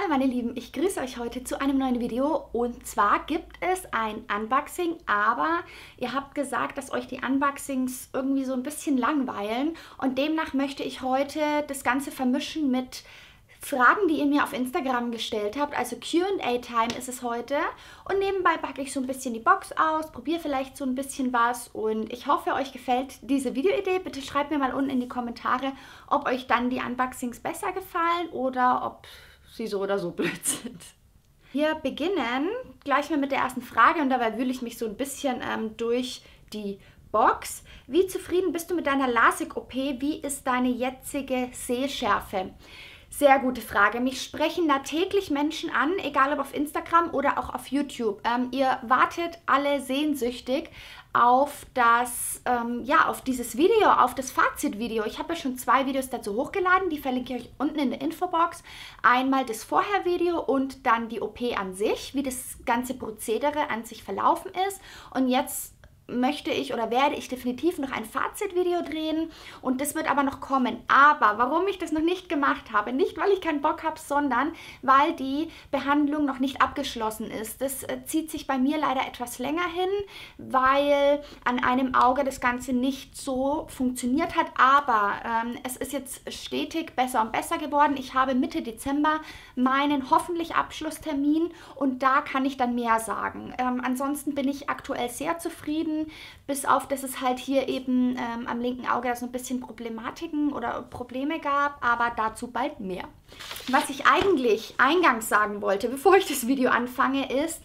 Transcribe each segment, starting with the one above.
Hallo meine Lieben, ich grüße euch heute zu einem neuen Video und zwar gibt es ein Unboxing, aber ihr habt gesagt, dass euch die Unboxings irgendwie so ein bisschen langweilen und demnach möchte ich heute das Ganze vermischen mit Fragen, die ihr mir auf Instagram gestellt habt, also Q&A-Time ist es heute und nebenbei packe ich so ein bisschen die Box aus, probiere vielleicht so ein bisschen was und ich hoffe, euch gefällt diese Videoidee. Bitte schreibt mir mal unten in die Kommentare, ob euch dann die Unboxings besser gefallen oder ob sie so oder so blöd sind. Wir beginnen gleich mal mit der ersten Frage und dabei wühle ich mich so ein bisschen durch die Box. Wie zufrieden bist du mit deiner LASIK-OP? Wie ist deine jetzige Sehschärfe? Sehr gute Frage. Mich sprechen da täglich Menschen an, egal ob auf Instagram oder auch auf YouTube. Ihr wartet alle sehnsüchtig auf das, auf dieses Video, auf das Fazitvideo. Ich habe ja schon 2 Videos dazu hochgeladen, die verlinke ich euch unten in der Infobox. Einmal das Vorher-Video und dann die OP an sich, wie das ganze Prozedere an sich verlaufen ist. Und jetzt möchte ich oder werde ich definitiv noch ein Fazitvideo drehen und das wird aber noch kommen. Aber warum ich das noch nicht gemacht habe, nicht weil ich keinen Bock habe, sondern weil die Behandlung noch nicht abgeschlossen ist. Das zieht sich bei mir leider etwas länger hin, weil an einem Auge das Ganze nicht so funktioniert hat, aber es ist jetzt stetig besser und besser geworden. Ich habe Mitte Dezember meinen hoffentlich Abschlusstermin und da kann ich dann mehr sagen. Ansonsten bin ich aktuell sehr zufrieden. Bis auf, dass es halt hier eben am linken Auge so ein bisschen Problematiken oder Probleme gab, aber dazu bald mehr. Was ich eigentlich eingangs sagen wollte, bevor ich das Video anfange, ist,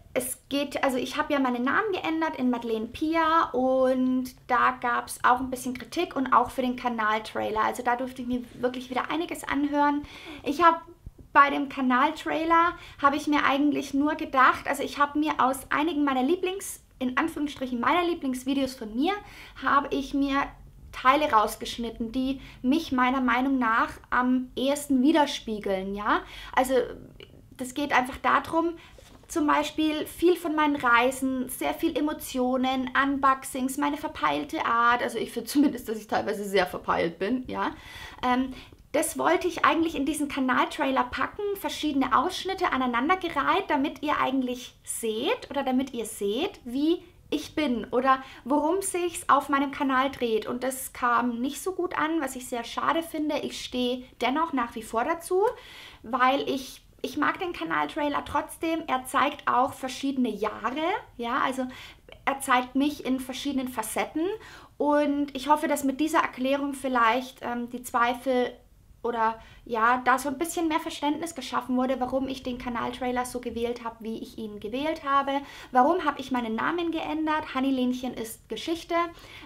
ich habe ja meinen Namen geändert in Madeleine Pia und da gab es auch ein bisschen Kritik und auch für den Kanaltrailer. Also da durfte ich mir wirklich wieder einiges anhören. Bei dem Kanaltrailer habe ich mir eigentlich nur gedacht, also ich habe mir aus einigen meiner in Anführungsstrichen meiner Lieblingsvideos von mir, habe ich mir Teile rausgeschnitten, die mich meiner Meinung nach am ehesten widerspiegeln, ja. Also das geht einfach darum, zum Beispiel viel von meinen Reisen, sehr viel Emotionen, Unboxings, meine verpeilte Art, also ich finde zumindest, dass ich teilweise sehr verpeilt bin, ja. Das wollte ich eigentlich in diesen Kanaltrailer packen, verschiedene Ausschnitte aneinandergereiht, damit ihr eigentlich seht oder damit ihr seht, wie ich bin oder worum es sich auf meinem Kanal dreht. Und das kam nicht so gut an, was ich sehr schade finde. Ich stehe dennoch nach wie vor dazu, weil ich mag den Kanaltrailer trotzdem. Er zeigt auch verschiedene Jahre, ja, also er zeigt mich in verschiedenen Facetten und ich hoffe, dass mit dieser Erklärung vielleicht die Zweifel oder ja, da so ein bisschen mehr Verständnis geschaffen wurde, warum ich den Kanaltrailer so gewählt habe, wie ich ihn gewählt habe. Warum habe ich meinen Namen geändert? Honeylenchen ist Geschichte.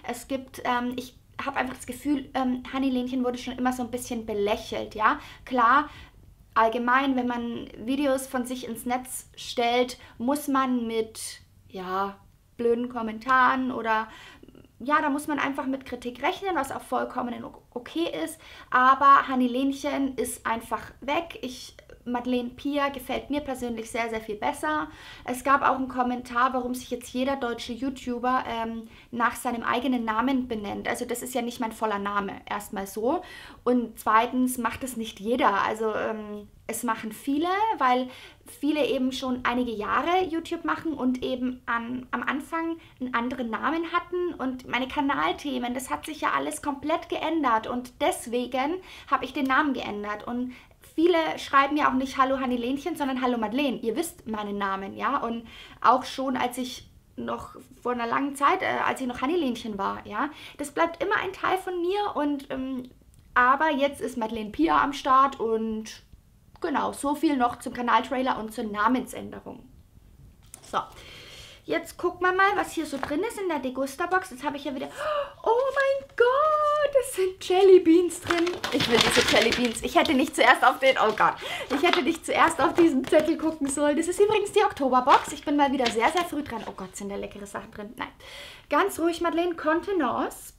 Ich habe einfach das Gefühl, Honeylenchen wurde schon immer so ein bisschen belächelt, ja. Klar, allgemein, wenn man Videos von sich ins Netz stellt, muss man mit, ja, blöden Kommentaren oder ja, da muss man einfach mit Kritik rechnen, was auch vollkommen okay ist. Aber Honeylenchen ist einfach weg. Madeleine Pia gefällt mir persönlich sehr, sehr viel besser. Es gab auch einen Kommentar, warum sich jetzt jeder deutsche YouTuber nach seinem eigenen Namen benennt. Also das ist ja nicht mein voller Name, erstmal so. Und zweitens macht es nicht jeder. Also es machen viele, weil viele eben schon einige Jahre YouTube machen und eben am Anfang einen anderen Namen hatten. Und meine Kanalthemen, das hat sich ja alles komplett geändert. Und deswegen habe ich den Namen geändert. Und viele schreiben ja auch nicht Hallo Honeylenchen, sondern Hallo Madeleine. Ihr wisst meinen Namen, ja. Und auch schon, als ich noch vor einer langen Zeit, als ich noch Honeylenchen war, ja. Das bleibt immer ein Teil von mir. Und aber jetzt ist Madeleine Pia am Start und genau, so viel noch zum Kanaltrailer und zur Namensänderung. So. Jetzt gucken wir mal, was hier so drin ist in der Degusta-Box. Jetzt habe ich ja wieder... Oh mein Gott, es sind Jelly Beans drin. Ich will diese Jelly Beans. Ich hätte nicht zuerst auf den... Oh Gott. Ich hätte nicht zuerst auf diesen Zettel gucken sollen. Das ist übrigens die Oktoberbox. Ich bin mal wieder sehr, sehr früh dran. Oh Gott, sind da leckere Sachen drin. Nein. Ganz ruhig, Madeleine. Contenance.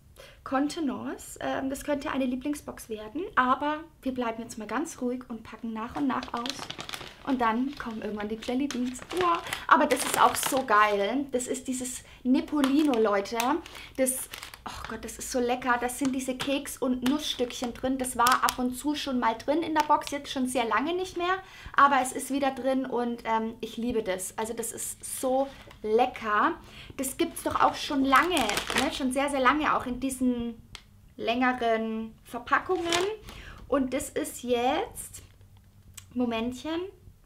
Das könnte eine Lieblingsbox werden. Aber wir bleiben jetzt mal ganz ruhig und packen nach und nach aus. Und dann kommen irgendwann die Jelly Beans. Ja, aber das ist auch so geil. Das ist dieses Nippolino, Leute. Das, oh Gott, das ist so lecker. Das sind diese Keks- und Nussstückchen drin. Das war ab und zu schon mal drin in der Box, jetzt schon sehr lange nicht mehr. Aber es ist wieder drin und ich liebe das. Also das ist so lecker. Das gibt es doch auch schon lange, ne? Schon sehr, sehr lange, auch in diesen längeren Verpackungen. Und das ist jetzt, Momentchen.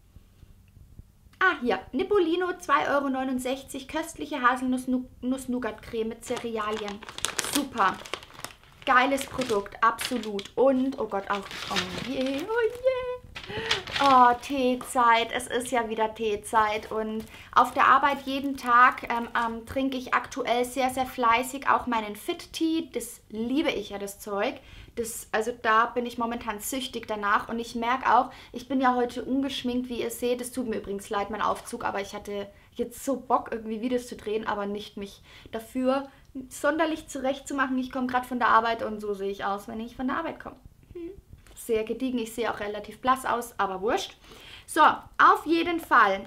Ah, hier, Nippolino, 2,69 €, köstliche Haselnuss-Nougat-Creme mit Cerealien. Super. Geiles Produkt, absolut. Und, oh Gott, auch, oh je, oh je. Oh, Teezeit, es ist ja wieder Teezeit und auf der Arbeit jeden Tag trinke ich aktuell sehr, sehr fleißig auch meinen Fit-Tee. Das liebe ich ja, das Zeug. Also da bin ich momentan süchtig danach und ich merke auch, ich bin ja heute ungeschminkt, wie ihr seht. Es tut mir übrigens leid, mein Aufzug, aber ich hatte jetzt so Bock, irgendwie Videos zu drehen, aber nicht mich dafür sonderlich zurechtzumachen. Ich komme gerade von der Arbeit und so sehe ich aus, wenn ich von der Arbeit komme. Sehr gediegen, ich sehe auch relativ blass aus, aber wurscht. So, auf jeden Fall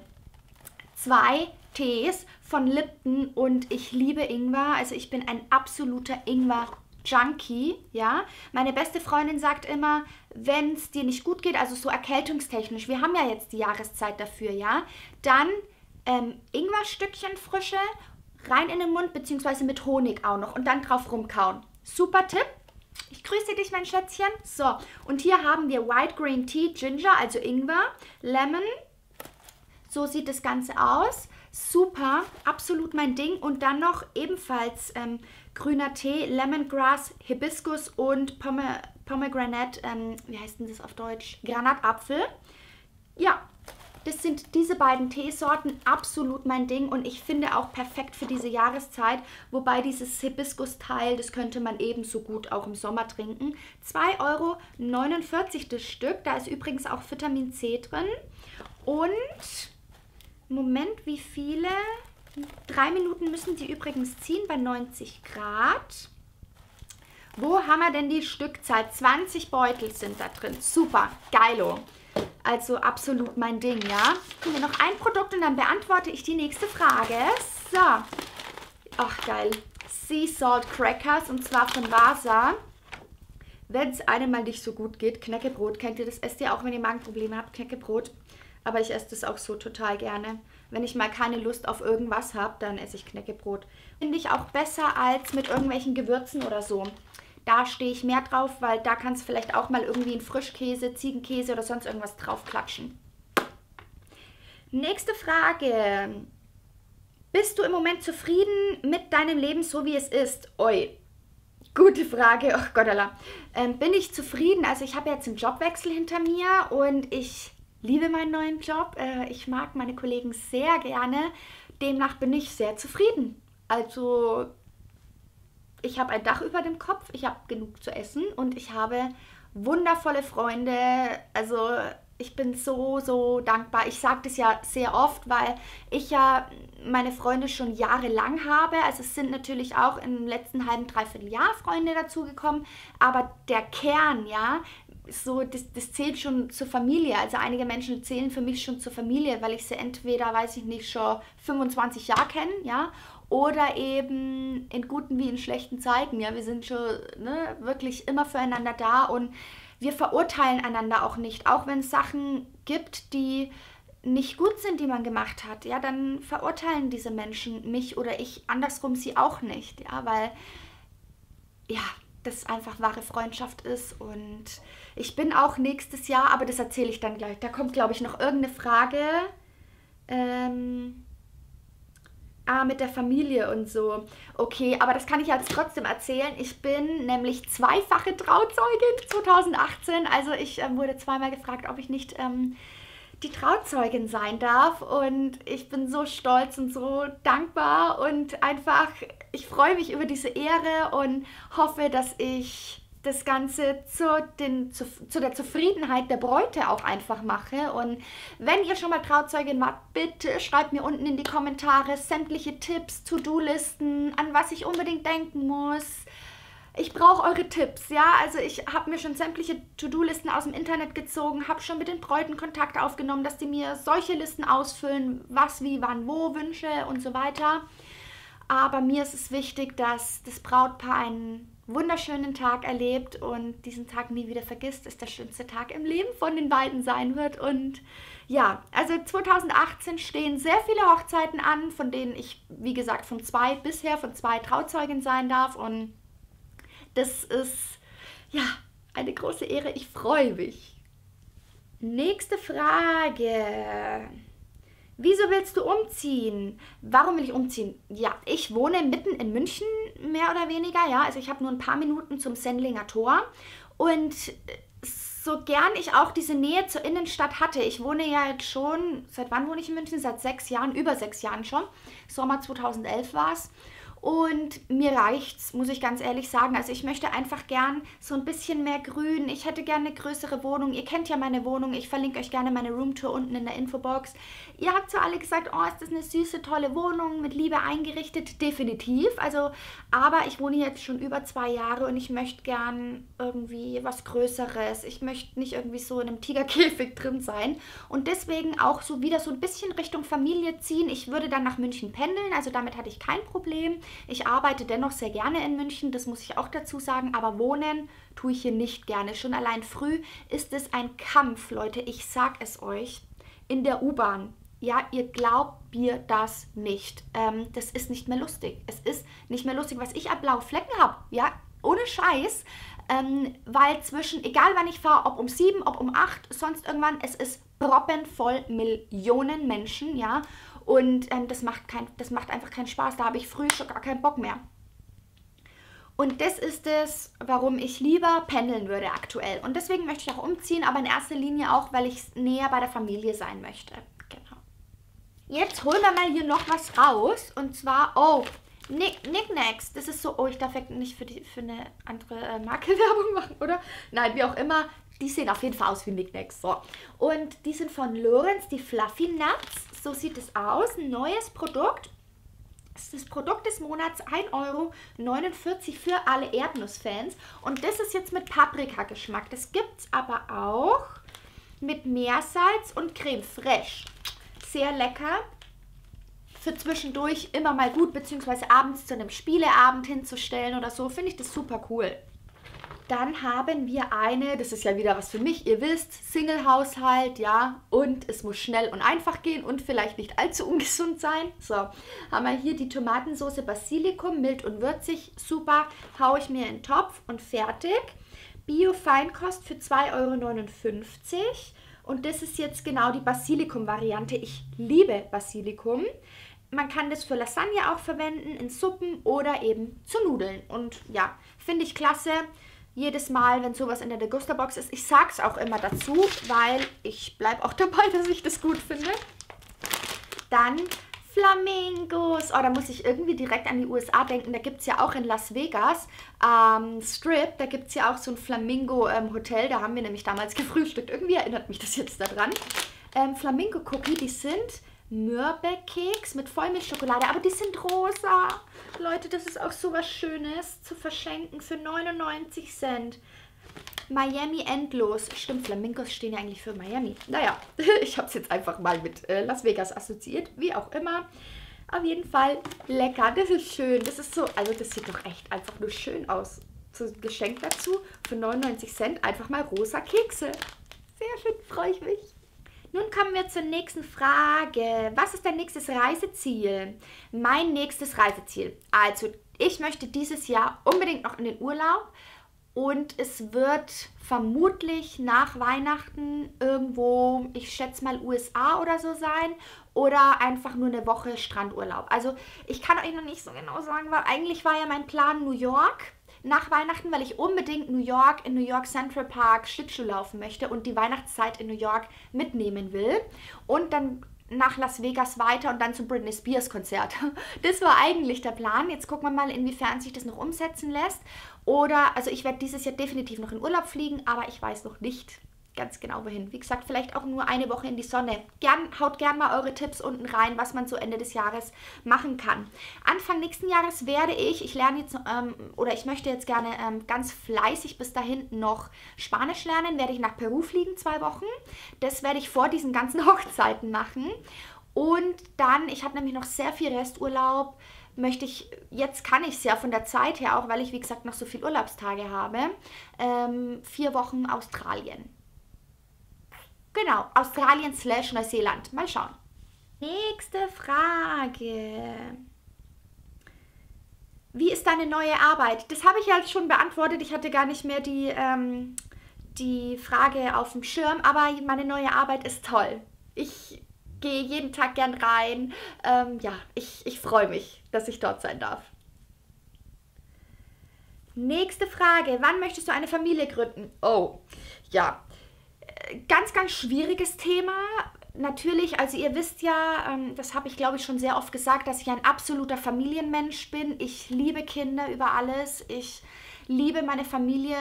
2 Tees von Lipton und ich liebe Ingwer. Also ich bin ein absoluter Ingwer-Junkie, ja. Meine beste Freundin sagt immer, wenn es dir nicht gut geht, also so erkältungstechnisch, wir haben ja jetzt die Jahreszeit dafür, ja, dann Ingwerstückchen frische, rein in den Mund, beziehungsweise mit Honig auch noch und dann drauf rumkauen. Super Tipp. Ich grüße dich, mein Schätzchen. So, und hier haben wir White Green Tea, Ginger, also Ingwer, Lemon. So sieht das Ganze aus. Super, absolut mein Ding. Und dann noch ebenfalls grüner Tee, Lemongrass, Hibiskus und Pomegranate, wie heißt denn das auf Deutsch? Granatapfel. Ja, das sind diese beiden Teesorten, absolut mein Ding und ich finde auch perfekt für diese Jahreszeit, wobei dieses Hibiskus-Teil, das könnte man ebenso gut auch im Sommer trinken. 2,49 € das Stück, da ist übrigens auch Vitamin C drin und, Moment, wie viele? 3 Minuten müssen die übrigens ziehen bei 90 Grad. Wo haben wir denn die Stückzahl? 20 Beutel sind da drin, super, geilo. Also absolut mein Ding, ja. Haben wir noch ein Produkt und dann beantworte ich die nächste Frage. So. Ach, geil. Sea Salt Crackers und zwar von Vasa. Wenn es einem mal nicht so gut geht, Knäckebrot, kennt ihr das? Esst ihr auch, wenn ihr Magenprobleme habt, Knäckebrot. Aber ich esse das auch so total gerne. Wenn ich mal keine Lust auf irgendwas habe, dann esse ich Knäckebrot. Finde ich auch besser als mit irgendwelchen Gewürzen oder so. Da stehe ich mehr drauf, weil da kannst du vielleicht auch mal irgendwie einen Frischkäse, Ziegenkäse oder sonst irgendwas drauf klatschen. Nächste Frage. Bist du im Moment zufrieden mit deinem Leben, so wie es ist? Oi, gute Frage. Oh Gott, Allah. Bin ich zufrieden? Also ich habe jetzt einen Jobwechsel hinter mir und ich liebe meinen neuen Job. Ich mag meine Kollegen sehr gerne. Demnach bin ich sehr zufrieden. Also ich habe ein Dach über dem Kopf, ich habe genug zu essen und ich habe wundervolle Freunde. Also ich bin so, so dankbar. Ich sage das ja sehr oft, weil ich ja meine Freunde schon jahrelang habe. Also es sind natürlich auch im letzten halben, dreiviertel Jahr Freunde dazugekommen. Aber der Kern, ja, so, das zählt schon zur Familie. Also einige Menschen zählen für mich schon zur Familie, weil ich sie entweder, weiß ich nicht, schon 25 Jahre kenne, ja, oder eben in guten wie in schlechten Zeiten. Ja, wir sind schon wirklich immer füreinander da und wir verurteilen einander auch nicht. Auch wenn es Sachen gibt, die nicht gut sind, die man gemacht hat, ja, dann verurteilen diese Menschen mich oder ich andersrum sie auch nicht. Ja, weil ja, das einfach wahre Freundschaft ist und ich bin auch nächstes Jahr, aber das erzähle ich dann gleich. Da kommt, glaube ich, noch irgendeine Frage. Mit der Familie und so. Okay, aber das kann ich jetzt trotzdem erzählen. Ich bin nämlich zweifache Trauzeugin 2018. Also ich wurde zweimal gefragt, ob ich nicht die Trauzeugin sein darf. Und ich bin so stolz und so dankbar und einfach, ich freue mich über diese Ehre und hoffe, dass ich das Ganze zu der Zufriedenheit der Bräute auch einfach mache. Und wenn ihr schon mal Trauzeugin wart, bitte schreibt mir unten in die Kommentare sämtliche Tipps, To-Do-Listen, an was ich unbedingt denken muss. Ich brauche eure Tipps, ja. Also ich habe mir schon sämtliche To-Do-Listen aus dem Internet gezogen, habe schon mit den Bräuten Kontakt aufgenommen, dass die mir solche Listen ausfüllen, was, wie, wann, wo, Wünsche und so weiter. Aber mir ist es wichtig, dass das Brautpaar einen wunderschönen Tag erlebt und diesen Tag nie wieder vergisst, dass der schönste Tag im Leben von den beiden sein wird. Und ja, also 2018 stehen sehr viele Hochzeiten an, von denen ich, wie gesagt, von zwei Trauzeugen sein darf. Und das ist, ja, eine große Ehre. Ich freue mich. Nächste Frage. Wieso willst du umziehen? Warum will ich umziehen? Ja, ich wohne mitten in München, mehr oder weniger. Ja, also ich habe nur ein paar Minuten zum Sendlinger Tor. Und so gern ich auch diese Nähe zur Innenstadt hatte, ich wohne ja jetzt schon, seit wann wohne ich in München? Seit 6 Jahren, über 6 Jahren schon. Sommer 2011 war es. Und mir reicht's, muss ich ganz ehrlich sagen. Also ich möchte einfach gern so ein bisschen mehr Grün. Ich hätte gerne eine größere Wohnung. Ihr kennt ja meine Wohnung. Ich verlinke euch gerne meine Roomtour unten in der Infobox. Ihr habt so alle gesagt, oh, ist das eine süße, tolle Wohnung, mit Liebe eingerichtet. Definitiv. Also, aber ich wohne jetzt schon über 2 Jahre und ich möchte gern irgendwie was Größeres. Ich möchte nicht irgendwie so in einem Tigerkäfig drin sein. Und deswegen auch so wieder so ein bisschen Richtung Familie ziehen. Ich würde dann nach München pendeln. Also damit hatte ich kein Problem. Ich arbeite dennoch sehr gerne in München, das muss ich auch dazu sagen, aber wohnen tue ich hier nicht gerne. Schon allein früh ist es ein Kampf, Leute, ich sag es euch, in der U-Bahn. Ja, ihr glaubt mir das nicht. Das ist nicht mehr lustig. Es ist nicht mehr lustig, was ich an blaue Flecken habe. Ja, ohne Scheiß. Weil egal wann ich fahre, ob um 7, ob um 8, sonst irgendwann, es ist proppenvoll Millionen Menschen, ja. Und das macht einfach keinen Spaß. Da habe ich früh schon gar keinen Bock mehr. Und das ist es, warum ich lieber pendeln würde aktuell. Und deswegen möchte ich auch umziehen, aber in erster Linie auch, weil ich näher bei der Familie sein möchte. Genau. Jetzt holen wir mal hier noch was raus. Und zwar, oh, Knickknacks. Das ist so, oh, ich darf ja nicht für eine andere Marke Werbung machen, oder? Nein, wie auch immer. Die sehen auf jeden Fall aus wie Knickknacks. So. Und die sind von Lorenz, die Fluffy Nuts. So sieht es aus. Ein neues Produkt. Das ist das Produkt des Monats, 1,49 € für alle Erdnussfans. Und das ist jetzt mit Paprika-Geschmack. Das gibt es aber auch mit Meersalz und Creme fraiche. Sehr lecker. Für zwischendurch immer mal gut, beziehungsweise abends zu einem Spieleabend hinzustellen oder so. Finde ich das super cool. Dann haben wir das ist ja wieder was für mich, ihr wisst, Single-Haushalt, ja, und es muss schnell und einfach gehen und vielleicht nicht allzu ungesund sein. So, haben wir hier die Tomatensauce Basilikum, mild und würzig, super, haue ich mir in den Topf und fertig. Bio-Feinkost für 2,59 € und das ist jetzt genau die Basilikum-Variante. Ich liebe Basilikum. Man kann das für Lasagne auch verwenden, in Suppen oder eben zu Nudeln. Und ja, finde ich klasse. Jedes Mal, wenn sowas in der Degusta-Box ist. Ich sage es auch immer dazu, weil ich bleibe auch dabei, dass ich das gut finde. Dann Flamingos. Oh, da muss ich irgendwie direkt an die USA denken. Da gibt es ja auch in Las Vegas Strip. Da gibt es ja auch so ein Flamingo-Hotel. Da haben wir nämlich damals gefrühstückt. Irgendwie erinnert mich das jetzt daran. Flamingo-Cookie, die sind Mürbeerkeks mit Vollmilchschokolade, aber die sind rosa. Leute, das ist auch so was Schönes zu verschenken für 99 Cent. Miami Endlos. Stimmt, Flamingos stehen ja eigentlich für Miami. Naja, ich habe es jetzt einfach mal mit Las Vegas assoziiert. Wie auch immer. Auf jeden Fall lecker. Das ist schön. Das ist so, also das sieht doch echt einfach nur schön aus. So ein Geschenk dazu für 99 Cent. Einfach mal rosa Kekse. Sehr schön, freue ich mich. Nun kommen wir zur nächsten Frage. Was ist dein nächstes Reiseziel? Mein nächstes Reiseziel. Also, ich möchte dieses Jahr unbedingt noch in den Urlaub und es wird vermutlich nach Weihnachten irgendwo, ich schätze mal USA oder so sein oder einfach nur eine Woche Strandurlaub. Also, ich kann euch noch nicht so genau sagen, weil eigentlich war ja mein Plan New York nach Weihnachten, weil ich unbedingt in New York Central Park Schlittschuh laufen möchte und die Weihnachtszeit in New York mitnehmen will. Und dann nach Las Vegas weiter und dann zum Britney Spears Konzert. Das war eigentlich der Plan. Jetzt gucken wir mal, inwiefern sich das noch umsetzen lässt. Oder, also ich werde dieses Jahr definitiv noch in Urlaub fliegen, aber ich weiß noch nicht ganz genau wohin. Wie gesagt, vielleicht auch nur eine Woche in die Sonne. Haut gern mal eure Tipps unten rein, was man so Ende des Jahres machen kann. Anfang nächsten Jahres werde ich lerne jetzt, oder ich möchte jetzt gerne ganz fleißig bis dahin noch Spanisch lernen, werde ich nach Peru fliegen, 2 Wochen. Das werde ich vor diesen ganzen Hochzeiten machen. Und dann, ich habe nämlich noch sehr viel Resturlaub, jetzt kann ich es ja von der Zeit her auch, weil ich wie gesagt noch so viel Urlaubstage habe, 4 Wochen Australien. Genau, Australien/Neuseeland. Mal schauen. Nächste Frage. Wie ist deine neue Arbeit? Das habe ich ja schon beantwortet. Ich hatte gar nicht mehr die Frage auf dem Schirm, aber meine neue Arbeit ist toll. Ich gehe jeden Tag gern rein. Ja, ich freue mich, dass ich dort sein darf. Nächste Frage. Wann möchtest du eine Familie gründen? Oh, ja. Ganz, ganz schwieriges Thema. Natürlich, also ihr wisst ja, das habe ich glaube ich schon sehr oft gesagt, dass ich ein absoluter Familienmensch bin. Ich liebe Kinder über alles. Ich liebe meine Familie.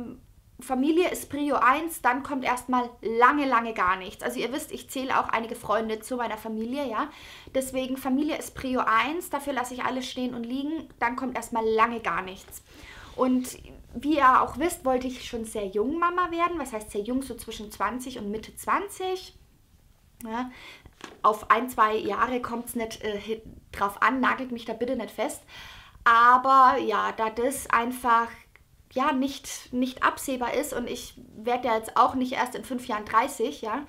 Familie ist Prio 1, dann kommt erstmal lange, lange gar nichts. Also ihr wisst, ich zähle auch einige Freunde zu meiner Familie, ja. Deswegen Familie ist Prio 1, dafür lasse ich alles stehen und liegen. Dann kommt erstmal lange gar nichts. Und wie ihr auch wisst, wollte ich schon sehr jung Mama werden. Was heißt sehr jung? So zwischen 20 und Mitte 20. Ja, auf 1, 2 Jahre kommt es nicht drauf an, nagelt mich da bitte nicht fest. Aber ja, da das einfach ja, nicht absehbar ist und ich werde ja jetzt auch nicht erst in 5 Jahren 30, ja,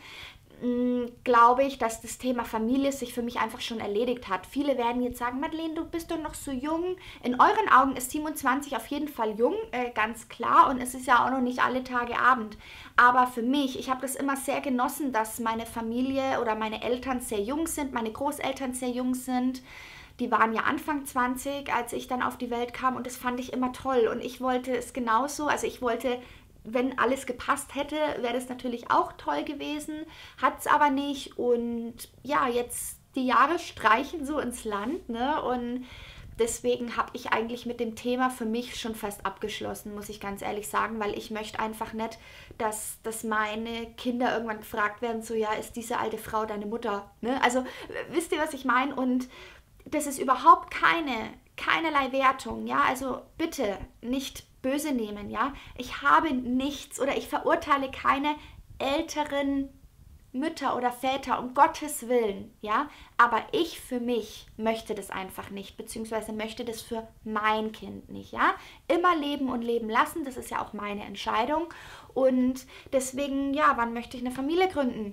glaube ich, dass das Thema Familie sich für mich einfach schon erledigt hat. Viele werden jetzt sagen, Madeleine, du bist doch noch so jung. In euren Augen ist 27 auf jeden Fall jung, ganz klar. Und es ist ja auch noch nicht alle Tage Abend. Aber für mich, ich habe das immer sehr genossen, dass meine Familie oder meine Eltern sehr jung sind, meine Großeltern sehr jung sind. Die waren ja Anfang 20, als ich dann auf die Welt kam und das fand ich immer toll. Und ich wollte es genauso, also ich wollte, wenn alles gepasst hätte, wäre das natürlich auch toll gewesen, hat es aber nicht. Und ja, jetzt die Jahre streichen so ins Land, ne? Und deswegen habe ich eigentlich mit dem Thema für mich schon fast abgeschlossen, muss ich ganz ehrlich sagen, weil ich möchte einfach nicht, dass meine Kinder irgendwann gefragt werden, so ja, ist diese alte Frau deine Mutter? Ne? Also wisst ihr, was ich meine? Und das ist überhaupt keinerlei Wertung, ja, also bitte nicht böse nehmen, ja. Ich habe nichts oder ich verurteile keine älteren Mütter oder Väter, um Gottes Willen, ja, aber ich für mich möchte das einfach nicht, beziehungsweise möchte das für mein Kind nicht, ja. Immer leben und leben lassen, das ist ja auch meine Entscheidung und deswegen, ja, wann möchte ich eine Familie gründen?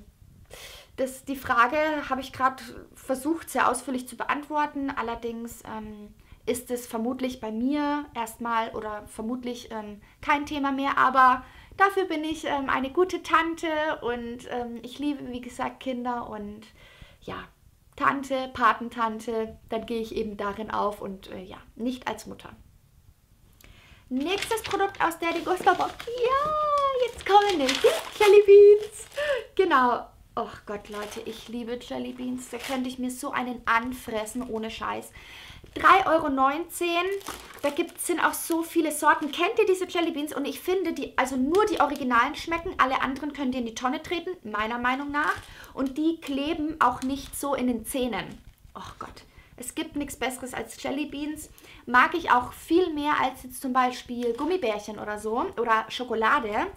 Die Frage habe ich gerade versucht, sehr ausführlich zu beantworten. Allerdings ist es vermutlich bei mir erstmal oder vermutlich kein Thema mehr. Aber dafür bin ich eine gute Tante und ich liebe, wie gesagt, Kinder. Und ja, Tante, Patentante, dann gehe ich eben darin auf und ja, nicht als Mutter. Nächstes Produkt aus der Degusta-Box. Ja, jetzt kommen die Jelly Beans. Genau. Oh Gott, Leute, ich liebe Jelly Beans. Da könnte ich mir so einen anfressen, ohne Scheiß. 3,19 €. Da sind auch so viele Sorten. Kennt ihr diese Jelly Beans? Und ich finde, also nur die Originalen schmecken. Alle anderen könnt ihr in die Tonne treten, meiner Meinung nach. Und die kleben auch nicht so in den Zähnen. Oh Gott, es gibt nichts Besseres als Jelly Beans. Mag ich auch viel mehr als jetzt zum Beispiel Gummibärchen oder so. Oder Schokolade.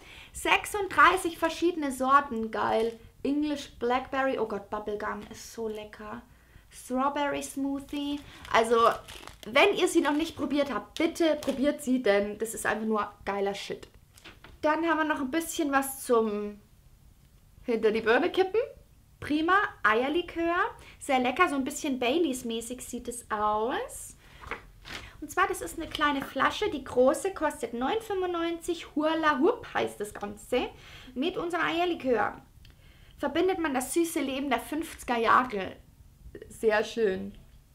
36 verschiedene Sorten, geil. English Blackberry, oh Gott, Bubblegum ist so lecker. Strawberry Smoothie. Also, wenn ihr sie noch nicht probiert habt, bitte probiert sie, denn das ist einfach nur geiler Shit. Dann haben wir noch ein bisschen was zum hinter die Birne kippen. Prima, Eierlikör. Sehr lecker, so ein bisschen Baileys-mäßig sieht es aus. Und zwar, das ist eine kleine Flasche, die große kostet 9,95 €. Hula Hoop heißt das Ganze. Mit unserem Eierlikör verbindet man das süße Leben der 50er Jahre. Sehr schön.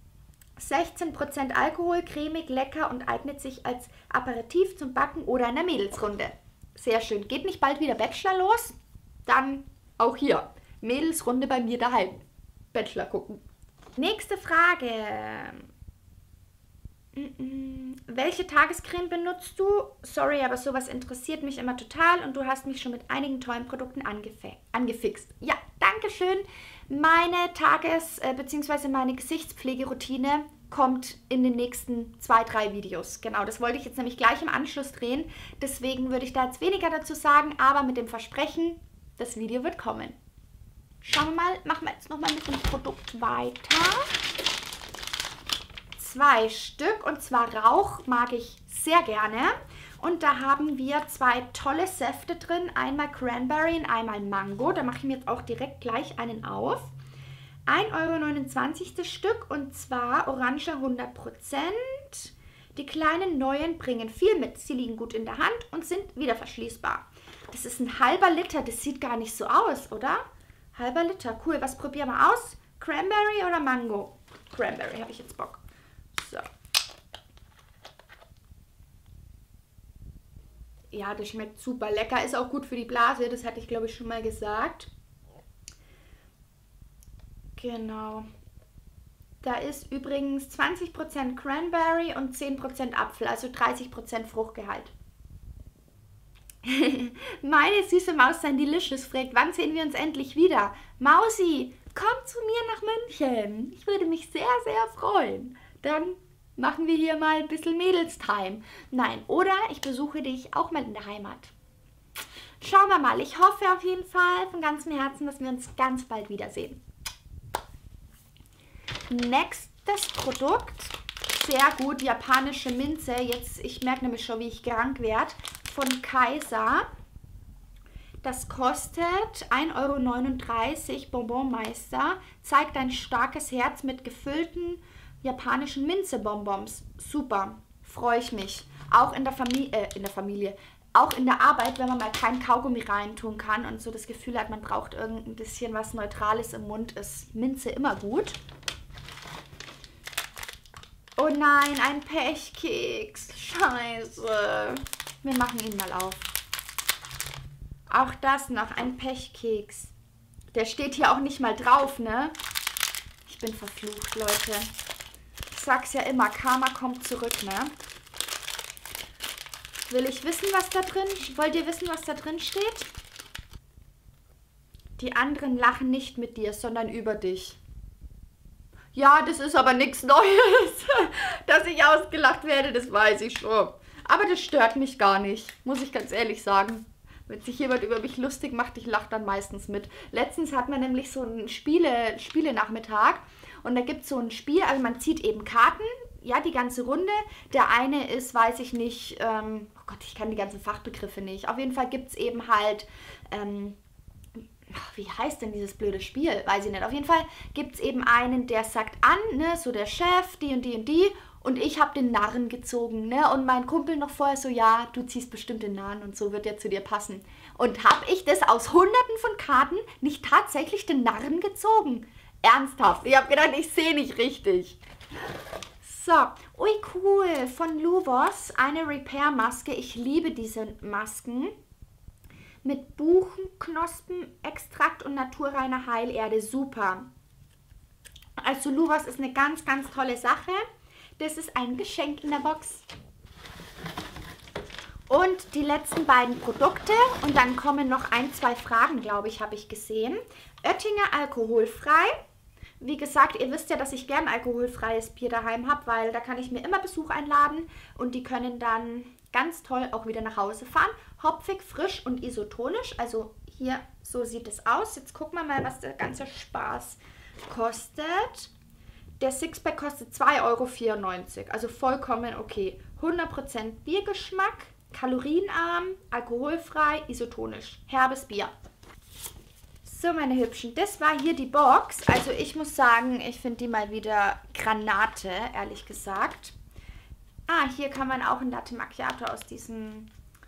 16% Alkohol, cremig, lecker und eignet sich als Aperitif zum Backen oder in der Mädelsrunde. Sehr schön. Geht nicht bald wieder Bachelor los? Dann auch hier. Mädelsrunde bei mir daheim. Bachelor gucken. Nächste Frage. Welche Tagescreme benutzt du? Sorry, aber sowas interessiert mich immer total und du hast mich schon mit einigen tollen Produkten angefixt. Ja, danke schön. Meine bzw. meine Gesichtspflegeroutine kommt in den nächsten 2, 3 Videos. Genau, das wollte ich jetzt nämlich gleich im Anschluss drehen. Deswegen würde ich da jetzt weniger dazu sagen, aber mit dem Versprechen, das Video wird kommen. Schauen wir mal, machen wir jetzt nochmal mit dem Produkt weiter. 2 Stück und zwar Rauch mag ich sehr gerne. Und da haben wir 2 tolle Säfte drin, einmal Cranberry und einmal Mango. Da mache ich mir jetzt auch direkt gleich einen auf. 1,29 € das Stück und zwar Orange 100%. Die kleinen neuen bringen viel mit. Sie liegen gut in der Hand und sind wieder verschließbar. Das ist ein halber Liter. Das sieht gar nicht so aus, oder? Halber Liter. Cool. Was probieren wir aus? Cranberry oder Mango? Cranberry habe ich jetzt Bock. So. Ja, das schmeckt super lecker. Ist auch gut für die Blase. Das hatte ich, glaube ich, schon mal gesagt. Genau. Da ist übrigens 20% Cranberry und 10% Apfel, also 30% Fruchtgehalt. Meine süße Maus sein Delicious fragt, wann sehen wir uns endlich wieder? Mausi, komm zu mir nach München. Ich würde mich sehr, sehr freuen. Dann machen wir hier mal ein bisschen Mädels-Time. Nein, oder ich besuche dich auch mal in der Heimat. Schauen wir mal. Ich hoffe auf jeden Fall von ganzem Herzen, dass wir uns ganz bald wiedersehen. Nächstes Produkt, sehr gut, japanische Minze. Jetzt, ich merke nämlich schon, wie ich krank werde, von Kaiser. Das kostet 1,39 € Bonbonmeister. Zeigt ein starkes Herz mit gefüllten japanischen Minzebonbons. Super, freue ich mich. Auch in der Familie, auch in der Arbeit, wenn man mal kein Kaugummi reintun kann und so das Gefühl hat, man braucht irgendein bisschen was Neutrales im Mund, ist Minze immer gut. Oh nein, ein Pechkeks. Scheiße. Wir machen ihn mal auf. Auch das noch, ein Pechkeks. Der steht hier auch nicht mal drauf, ne? Ich bin verflucht, Leute. Ich sag's ja immer, Karma kommt zurück, ne? Will ich wissen, was da drin... Wollt ihr wissen, was da drin steht? Die anderen lachen nicht mit dir, sondern über dich. Ja, das ist aber nichts Neues, dass ich ausgelacht werde, das weiß ich schon. Aber das stört mich gar nicht, muss ich ganz ehrlich sagen. Wenn sich jemand über mich lustig macht, ich lache dann meistens mit. Letztens hat man nämlich so einen Spielenachmittag und da gibt es so ein Spiel, also man zieht eben Karten, ja, die ganze Runde. Der eine ist, weiß ich nicht, oh Gott, ich kann die ganzen Fachbegriffe nicht. Auf jeden Fall gibt es eben halt... wie heißt denn dieses blöde Spiel? Weiß ich nicht. Auf jeden Fall gibt es eben einen, der sagt an, ne, so der Chef, die und die und die. Und ich habe den Narren gezogen, ne? Und mein Kumpel noch vorher so, ja, du ziehst bestimmt den Narren und so wird der zu dir passen. Und habe ich das aus hunderten von Karten nicht tatsächlich den Narren gezogen? Ernsthaft. Ich habe gedacht, ich sehe nicht richtig. So, ui cool, von Luvos, eine Repair-Maske. Ich liebe diese Masken. Mit Buchenknospenextrakt und naturreiner Heilerde. Super. Also Luvos ist eine ganz, ganz tolle Sache. Das ist ein Geschenk in der Box. Und die letzten beiden Produkte. Und dann kommen noch 1, 2 Fragen, glaube ich, habe ich gesehen. Oettinger alkoholfrei. Wie gesagt, ihr wisst ja, dass ich gern alkoholfreies Bier daheim habe, weil da kann ich mir immer Besuch einladen. Und die können dann... ganz toll auch wieder nach Hause fahren. Hopfig, frisch und isotonisch. Also hier, so sieht es aus. Jetzt gucken wir mal, was der ganze Spaß kostet. Der Sixpack kostet 2,94 €. Also vollkommen okay. 100% Biergeschmack, kalorienarm, alkoholfrei, isotonisch. Herbes Bier. So, meine Hübschen, das war hier die Box. Also ich muss sagen, ich finde die mal wieder Granate, ehrlich gesagt. Ah, hier kann man auch ein Latte Macchiato aus diesem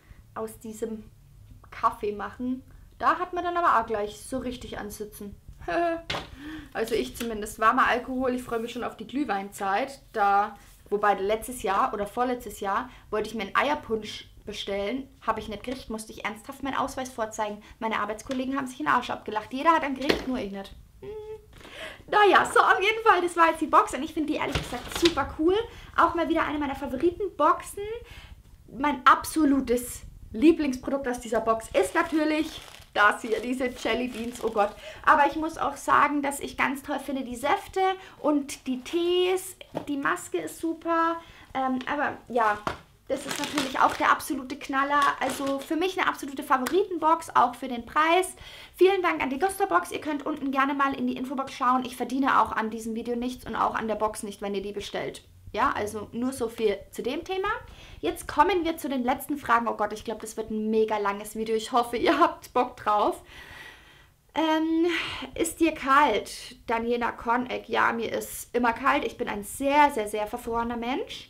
Kaffee machen. Da hat man dann aber auch gleich so richtig ansitzen. Also ich zumindest. Warmer Alkohol, ich freue mich schon auf die Glühweinzeit. Wobei letztes Jahr oder vorletztes Jahr wollte ich mir einen Eierpunsch bestellen. Habe ich nicht gekriegt, musste ich ernsthaft meinen Ausweis vorzeigen. Meine Arbeitskollegen haben sich den Arsch abgelacht. Jeder hat einen gekriegt, nur ich nicht. Naja, so auf jeden Fall, das war jetzt die Box und ich finde die ehrlich gesagt super cool. Auch mal wieder eine meiner Favoritenboxen. Mein absolutes Lieblingsprodukt aus dieser Box ist natürlich das hier, diese Jelly Beans, oh Gott. Aber ich muss auch sagen, dass ich ganz toll finde die Säfte und die Tees. Die Maske ist super, aber ja... Das ist natürlich auch der absolute Knaller, also für mich eine absolute Favoritenbox, auch für den Preis. Vielen Dank an die Gusto-Box, ihr könnt unten gerne mal in die Infobox schauen. Ich verdiene auch an diesem Video nichts und auch an der Box nicht, wenn ihr die bestellt. Ja, also nur so viel zu dem Thema. Jetzt kommen wir zu den letzten Fragen. Oh Gott, ich glaube, das wird ein mega langes Video. Ich hoffe, ihr habt Bock drauf. Ist dir kalt? Daniela Konneck. Ja, mir ist immer kalt. Ich bin ein sehr, sehr, sehr verfrorener Mensch.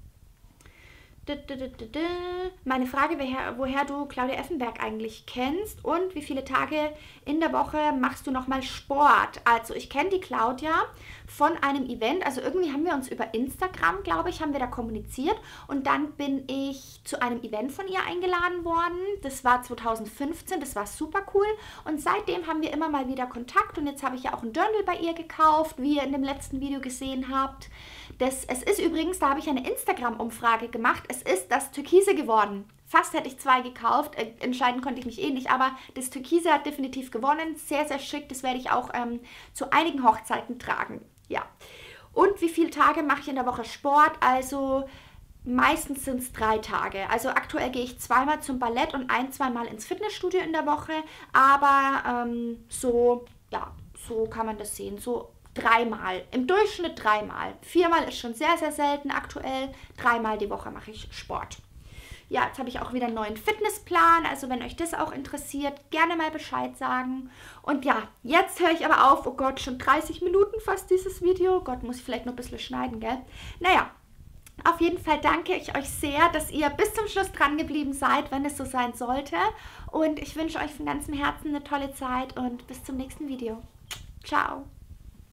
Meine Frage, woher du Claudia Effenberg eigentlich kennst und wie viele Tage in der Woche machst du nochmal Sport? Also ich kenne die Claudia von einem Event, also irgendwie haben wir uns über Instagram, glaube ich, haben wir da kommuniziert und dann bin ich zu einem Event von ihr eingeladen worden. Das war 2015, das war super cool und seitdem haben wir immer mal wieder Kontakt und jetzt habe ich ja auch ein Dirndl bei ihr gekauft, wie ihr in dem letzten Video gesehen habt. Es ist übrigens, da habe ich eine Instagram-Umfrage gemacht, es ist das Türkise geworden. Fast hätte ich 2 gekauft, entscheiden konnte ich mich eh nicht, aber das Türkise hat definitiv gewonnen. Sehr, sehr schick, das werde ich auch zu einigen Hochzeiten tragen. Ja. Und wie viele Tage mache ich in der Woche Sport? Also meistens sind es 3 Tage. Also aktuell gehe ich 2-mal zum Ballett und 1-2 Mal ins Fitnessstudio in der Woche. Aber so kann man das sehen. So 3-mal. Im Durchschnitt 3-mal. 4-mal ist schon sehr, sehr selten aktuell. 3-mal die Woche mache ich Sport. Ja, jetzt habe ich auch wieder einen neuen Fitnessplan. Also wenn euch das auch interessiert, gerne mal Bescheid sagen. Und ja, jetzt höre ich aber auf. Oh Gott, schon 30 Minuten fast dieses Video. Gott, muss ich vielleicht noch ein bisschen schneiden, gell? Naja, auf jeden Fall danke ich euch sehr, dass ihr bis zum Schluss dran geblieben seid, wenn es so sein sollte. Und ich wünsche euch von ganzem Herzen eine tolle Zeit und bis zum nächsten Video. Ciao.